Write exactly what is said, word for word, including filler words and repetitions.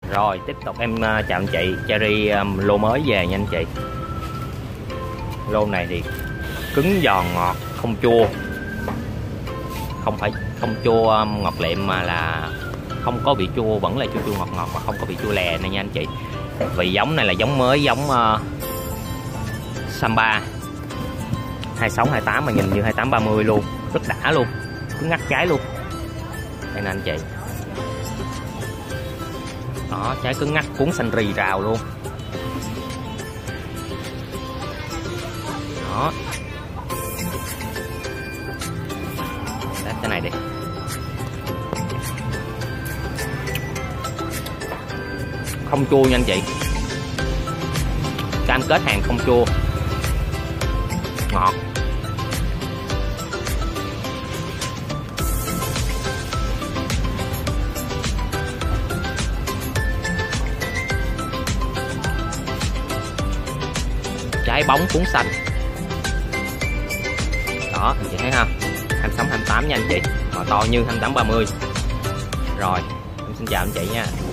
Rồi tiếp tục em chào anh chị, cherry um, lô mới về nha anh chị. Lô này thì cứng giòn ngọt, không chua, không phải không chua um, ngọt lịm mà là không có bị chua, vẫn là chua chua ngọt ngọt mà không có bị chua lè này nha anh chị. Vì giống này là giống mới, giống uh, Samba hai sáu hai tám mà nhìn như hai tám ba mươi luôn, rất đã luôn, cứng ngắt trái luôn đây nè anh chị. Đó, trái cứng ngắt, cuốn xanh rì rào luôn. Đó, đấy, cái này đi. Không chua nha anh chị, cam kết hàng không chua, ngọt. Trái bóng cuốn xanh. Đó anh chị thấy không, hai sáu hai tám nha anh chị, mà to như hai tám ba mươi. Rồi em xin chào anh chị nha.